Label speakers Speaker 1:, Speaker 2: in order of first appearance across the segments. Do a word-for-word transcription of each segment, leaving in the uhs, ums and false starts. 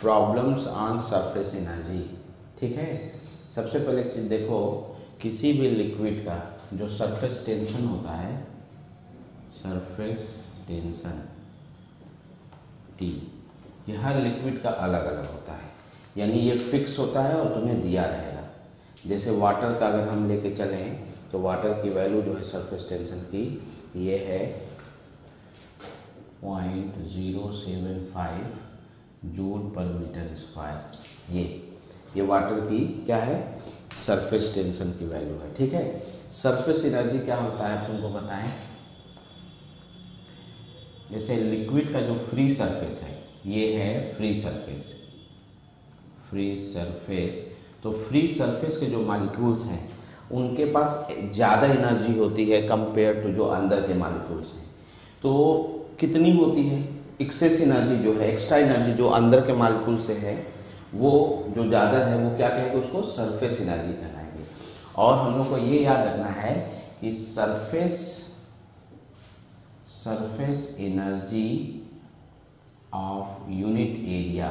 Speaker 1: Problems on surface energy. ठीक है, सबसे पहले चीज देखो, किसी भी लिक्विड का जो सरफेस टेंशन होता है, सरफेस टेंशन टी, ये हर लिक्विड का अलग अलग होता है, यानी ये फिक्स होता है और तुम्हें दिया रहेगा। जैसे वाटर का अगर हम लेके चलें तो वाटर की वैल्यू जो है सरफेस टेंशन की ये है point zero seven five joule per metre square. ये ये वाटर की क्या है, सरफेस टेंशन की वैल्यू है। ठीक है, सरफेस एनर्जी क्या होता है तुमको बताएं। जैसे लिक्विड का जो फ्री सरफेस है ये है फ्री सरफेस, फ्री सरफेस तो फ्री सरफेस के जो मॉलिक्यूल्स हैं उनके पास ज़्यादा एनर्जी होती है कंपेयर टू जो अंदर के मॉलिक्यूल्स हैं। तो कितनी होती है, एक्सेस एनर्जी जो है, एक्स्ट्रा एनर्जी जो अंदर के मॉलिक्यूल से है वो जो ज़्यादा है वो क्या कहेंगे, उसको सरफेस एनर्जी कहलाएंगे। और हम लोग को ये याद रखना है कि surface surface energy of unit area,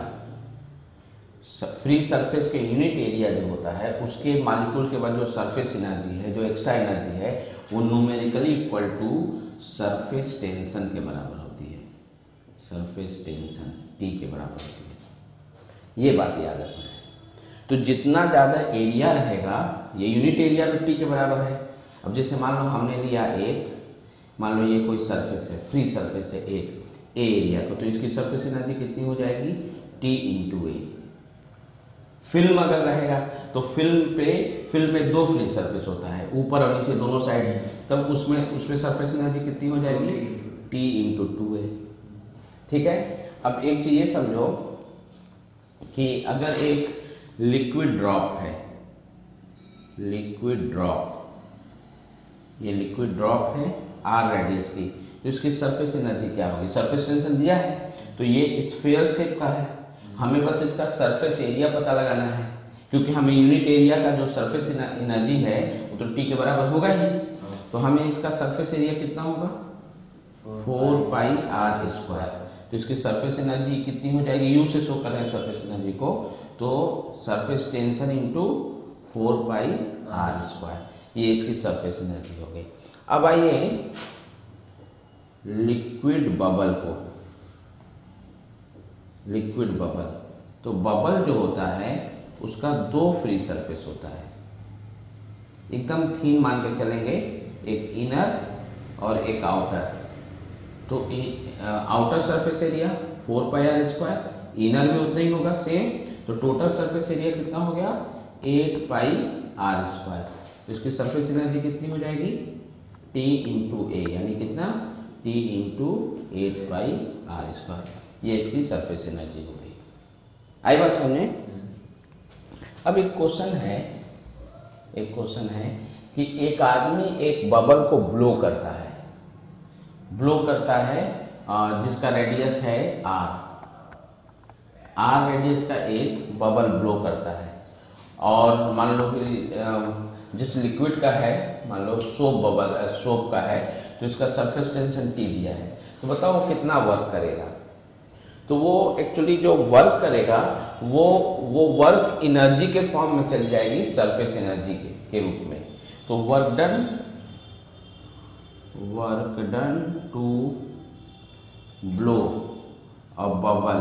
Speaker 1: free surface के यूनिट एरिया जो होता है उसके मॉलिक्यूल के बाद जो सरफेस एनर्जी है, जो एक्स्ट्रा एनर्जी है, वो numerically equal to surface tension के बराबर होती है, सरफेस टेंशन टी के बराबर होती है। ये बात याद रखना है। तो जितना ज़्यादा एरिया रहेगा, ये यूनिट एरिया भी टी के बराबर है। अब जैसे मान लो हमने लिया एक, मान लो ये कोई सरफेस है, फ्री सरफेस है एक ए एरिया को, तो इसकी सरफेस एनर्जी कितनी हो जाएगी, टी इंटू ए। फिल्म अगर रहेगा तो फिल्म पे फिल्म में दो फ्री सरफेस होता है, ऊपर और नीचे दोनों साइड, तब उसमें उसमें सरफेस एनर्जी कितनी हो जाएगी, टी इंटू टू ए। ठीक है, अब एक चीज ये समझो कि अगर एक लिक्विड ड्रॉप है, लिक्विड ड्रॉप, ये लिक्विड ड्रॉप है आर रेडियस की, तो इसकी सरफेस एनर्जी क्या होगी, सरफेस टेंशन दिया है तो ये स्फीयर शेप का है, हमें बस इसका सरफेस एरिया पता लगाना है, क्योंकि हमें यूनिट एरिया का जो सरफेस एनर्जी है वो तो टी के बराबर होगा ही। तो हमें इसका सरफेस एरिया कितना होगा, फोर पाई आर स्क्वायर। तो इसकी सरफेस एनर्जी कितनी हो जाएगी, यू से शो कर रहे हैं सरफेस एनर्जी को, तो surface tension into four pi R square, ये इसकी सरफेस एनर्जी हो गई। अब आइए लिक्विड बबल को, लिक्विड बबल, तो बबल जो होता है उसका दो फ्री सरफेस होता है, एकदम थीन मान के चलेंगे, एक इनर और एक आउटर। तो outer surface area four pi R square, inner में उतना ही होगा सेम, तो टोटल सरफेस एरिया कितना हो गया, एट पाई आर स्क्वायर। तो इसकी सरफेस एनर्जी कितनी हो जाएगी, टी इंटू ए, यानी कितना, T into eight pi R square, ये इसकी सरफेस एनर्जी हो गई। आई बात समझे। अब एक क्वेश्चन है, एक क्वेश्चन है कि एक आदमी एक बबल को ब्लो करता है, ब्लो करता है जिसका रेडियस है आर, आर रेडियस का एक बबल ब्लो करता है, और मान लो कि जिस लिक्विड का है, मान लो सोप बबल, सोप का है, तो इसका सरफेस टेंशन टी दिया है, तो बताओ कितना वर्क करेगा। तो वो एक्चुअली जो वर्क करेगा वो वो वर्क एनर्जी के फॉर्म में चली जाएगी, सरफेस एनर्जी के, के रूप में। तो work done, work done to blow a bubble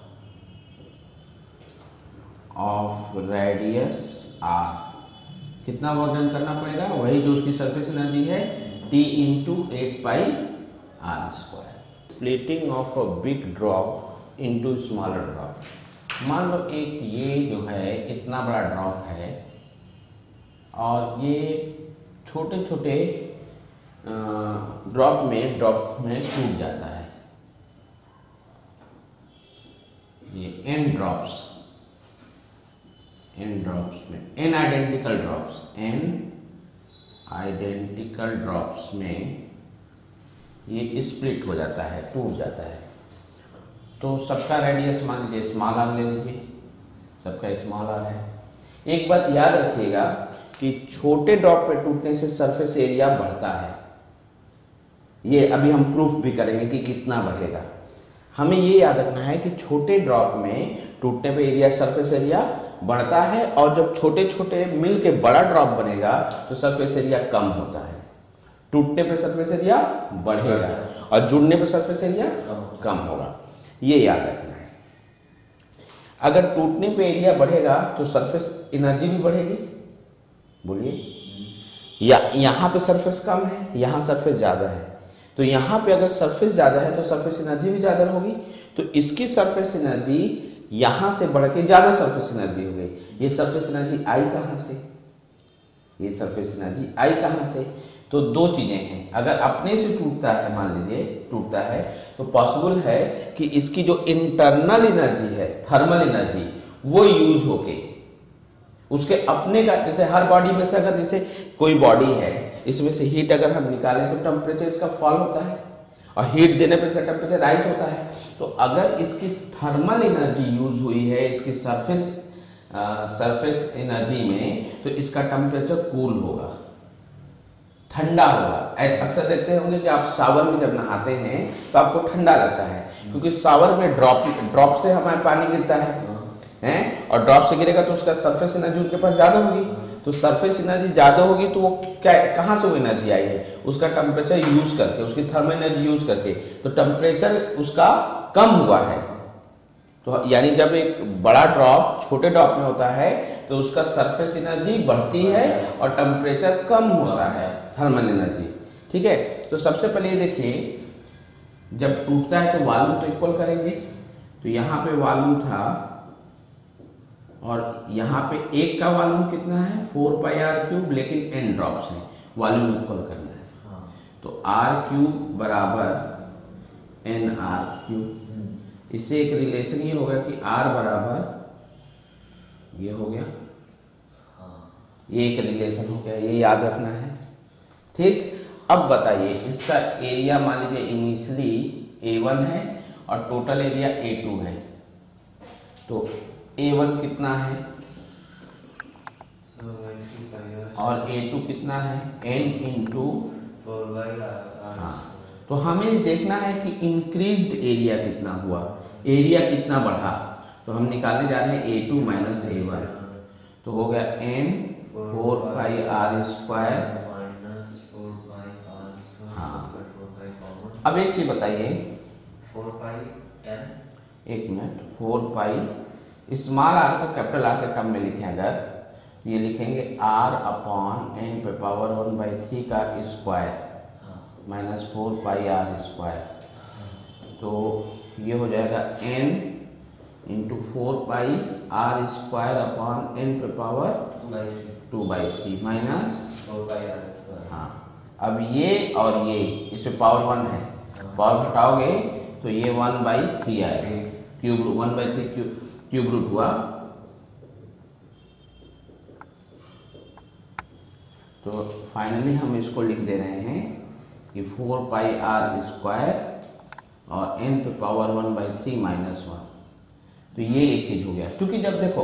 Speaker 1: of radius R, कितना वर्क डन करना पड़ेगा, वही जो उसकी सरफेस एनर्जी है, T into eight pi R square. Splitting of a big drop into smaller drop, मान लो एक ये जो है इतना बड़ा ड्रॉप है और ये छोटे छोटे ड्रॉप में ड्रॉप में टूट जाता है, ये एन ड्रॉप्स, एन ड्रॉप्स में, N identical drops, N identical drops में ये स्प्लिट हो जाता है, टूट जाता है। तो सबका रेडियस मान लीजिए स्मॉल आर ले लीजिए, सबका स्मॉल आर है। एक बात याद रखिएगा कि छोटे ड्रॉप पे टूटने से सरफेस एरिया बढ़ता है, ये अभी हम प्रूफ भी करेंगे कि कितना बढ़ेगा। हमें ये याद रखना है कि छोटे ड्रॉप में टूटने पे एरिया सरफेस एरिया बढ़ता है, और जब छोटे छोटे मिल के बड़ा ड्रॉप बनेगा तो सरफेस एरिया कम होता है। टूटने पे सरफेस एरिया बढ़ेगा और जुड़ने पे सरफेस एरिया कम होगा, ये याद रखना है। अगर टूटने पे एरिया बढ़ेगा तो सरफेस एनर्जी भी बढ़ेगी, बोलिए। या यहाँ पे सरफेस कम है, यहाँ सरफेस ज्यादा है, तो यहाँ पे अगर सरफेस ज्यादा है तो सरफेस एनर्जी भी ज्यादा होगी, तो इसकी सरफेस एनर्जी यहां से बढ़ के ज्यादा सरफेस एनर्जी हो गई। ये सरफेस एनर्जी आई कहां से, ये सरफेस एनर्जी आई कहां से? तो दो चीजें हैं, अगर अपने से टूटता है, मान लीजिए टूटता है, तो पॉसिबल है कि इसकी जो इंटरनल एनर्जी है, थर्मल एनर्जी, वो यूज होके उसके अपने का, जैसे हर बॉडी में से अगर जैसे कोई बॉडी है, इसमें से हीट अगर हम निकालें तो टेम्परेचर इसका फॉल होता है, और हीट देने पे इसका टेम्परेचर राइज होता है। तो अगर इसकी थर्मल एनर्जी यूज हुई है इसकी सरफेस सरफेस एनर्जी में, तो इसका टेम्परेचर कूल होगा, ठंडा होगा। अक्सर देखते होंगे कि आप शावर में जब नहाते हैं तो आपको ठंडा लगता है, क्योंकि शावर में ड्रॉप ड्रॉप से हमारे पानी गिरता है, हैं, और ड्रॉप से गिरेगा तो उसका सरफेस एनर्जी उनके पास ज्यादा होगी। तो सरफेस एनर्जी ज्यादा होगी तो वो क्या, कहां से वो एनर्जी आई है? उसका टेम्परेचर यूज करके, उसकी थर्मल एनर्जी यूज करके, तो टेम्परेचर उसका कम हुआ है। तो यानी जब एक बड़ा ड्रॉप छोटे ड्रॉप में होता है तो उसका सरफेस एनर्जी बढ़ती है और टेम्परेचर कम होता है, थर्मल एनर्जी। ठीक है, तो सबसे पहले ये देखिए, जब टूटता है तो वॉल्यूम तो इक्वल करेंगे, तो यहाँ पे वॉल्यूम था और यहाँ पे एक का वॉल्यूम कितना है, फोर पाई आर क्यूब, लेकिन एन ड्रॉप्स है, वॉल्यूम इक्वल करना है। हाँ। तो आर क्यूब बराबर एन आर क्यूब, इससे एक रिलेशन ये होगा कि आर बराबर ये हो गया, हाँ। ये एक रिलेशन हो गया, ये याद रखना है। ठीक, अब बताइए इसका एरिया मान लीजिए इनिशियली ए वन है और टोटल एरिया ए टू है, तो ए वन कितना है और ए टू कितना है, N into four by R. हाँ, तो हमें देखना है कि इंक्रीज्ड एरिया कितना हुआ, एरिया कितना बढ़ा, तो हम निकालने जा रहे हैं A two minus A one, तो हो गया N four pi R square minus four pi R square. हाँ, अब एक चीज बताइए, फोर पाई एन, एक minute, four pi small R को कैपिटल आर के टर्म में लिखें, अगर ये लिखेंगे आर अपॉन एन पे पावर वन बाई थ्री का square minus four pi R square, तो ये हो जाएगा N into four pi R square upon N पे power two by three minus four pi R square. हाँ, अब ये और ये इसमें पावर वन है, पावर घटाओगे तो ये वन बाई थ्री आएगा, cube one by three cube cube root हुआ, तो फाइनली हम इसको लिख दे रहे हैं कि फोर पाई आर स्क्वायर और एन पे power one by three minus one. तो ये एक चीज हो गया, क्योंकि जब देखो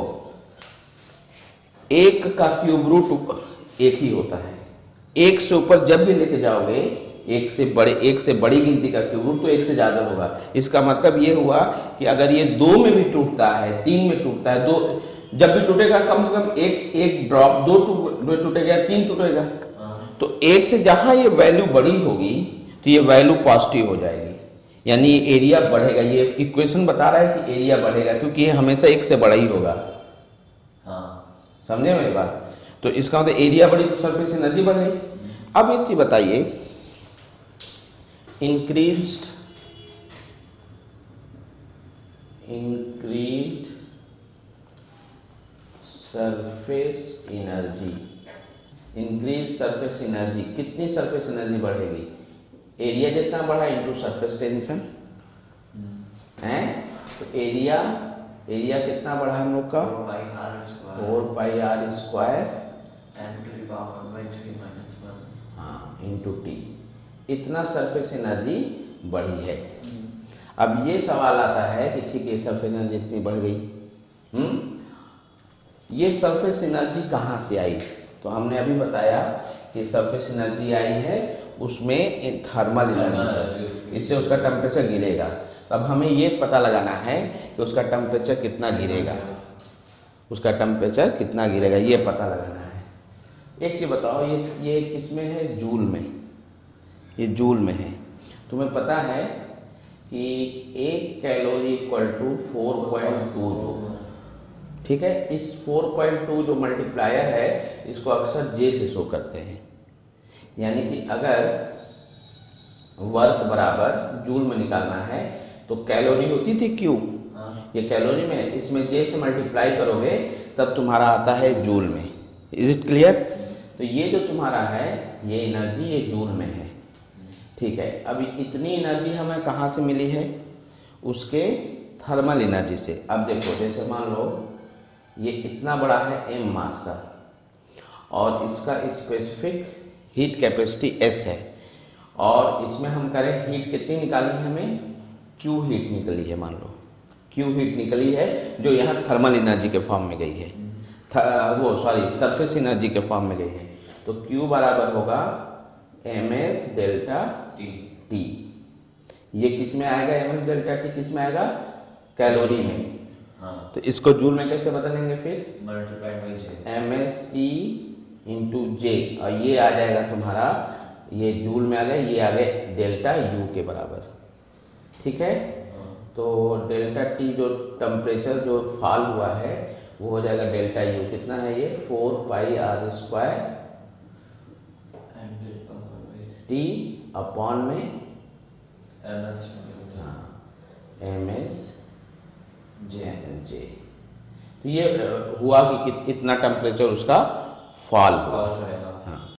Speaker 1: एक का क्यूब रूट एक ही होता है, एक से ऊपर जब भी लेके जाओगे, एक से बड़े एक से बड़ी गिनती का क्यूब रूट तो एक से ज्यादा होगा। इसका मतलब ये हुआ कि अगर ये दो में भी टूटता है, तीन में टूटता है, दो जब भी टूटेगा कम से कम एक एक ड्रॉप, दो टू टूटेगा, तीन टूटेगा, तो एक से जहां ये वैल्यू बड़ी होगी तो ये वैल्यू पॉजिटिव हो जाएगी, यानी ये एरिया बढ़ेगा। ये इक्वेशन बता रहा है कि एरिया बढ़ेगा, क्योंकि ये हमेशा एक से बड़ा ही होगा। हाँ, समझे मेरी बात? तो इसका मतलब एरिया बढ़ी तो सरफेस एनर्जी बढ़ गई। अब एक चीज बताइए, increased increased surface energy, increase surface energy, कितनी सरफेस एनर्जी बढ़ेगी? एरिया जितना बढ़ा इंटू सरफेस टेंशन है, तो एरिया एरिया कितना बढ़ा हम लोग का, फोर पाई आर स्क्वायर हाँ इंटू टी, इतना सरफेस एनर्जी बढ़ी है। अब ये सवाल आता है कि ठीक है सरफेस एनर्जी इतनी बढ़ गई, हम्म ये सरफेस एनर्जी कहाँ से आई? तो हमने अभी बताया कि सरफेस एनर्जी आई है उसमें थर्मल एनर्जी, इससे उसका टेम्परेचर गिरेगा। तो अब हमें ये पता लगाना है कि उसका टेम्परेचर कितना गिरेगा, उसका टेम्परेचर कितना गिरेगा ये पता लगाना है। एक चीज़ बताओ, ये ये किस में है? जूल में, ये जूल में है। तुम्हें पता है कि एक calorie equal to four point two joule, ठीक है। इस फोर पॉइंट टू जो मल्टीप्लायर है इसको अक्सर जे से शो करते हैं, यानी कि अगर वर्क बराबर जूल में निकालना है तो कैलोरी होती थी क्यू, ये कैलोरी में, इसमें जे से मल्टीप्लाई करोगे तब तुम्हारा आता है जूल में। Is it clear? तो ये जो तुम्हारा है ये एनर्जी ये जूल में है, ठीक है। अभी इतनी एनर्जी हमें कहाँ से मिली है? उसके थर्मल एनर्जी से। अब देखो, जैसे मान लो ये इतना बड़ा है एम मास का और इसका स्पेसिफिक हीट कैपेसिटी एस है, और इसमें हम करें हीट कितनी निकालनी है हमें? क्यू हीट निकली है, मान लो क्यू हीट निकली है जो यहाँ थर्मल एनर्जी के फॉर्म में गई है, वो सॉरी सरफेस एनर्जी के फॉर्म में गई है। तो क्यू बराबर होगा M S delta T T. ये किस में आएगा? एम एस डेल्टा टी किस में आएगा? कैलोरी में। हाँ। तो इसको जूल में कैसे बदलेंगे फिर? Multiplied by J, M S T into J, और ये आ जाएगा तुम्हारा, ये जूल में आ गया, ये आ गए डेल्टा यू के बराबर, ठीक है। तो डेल्टा टी जो टेम्परेचर जो फॉल हुआ है वो हो जाएगा डेल्टा यू, कितना है ये? Four pi R square T upon में M S M S J J. तो ये हुआ कि इतना टेम्परेचर उसका फॉल हुआ।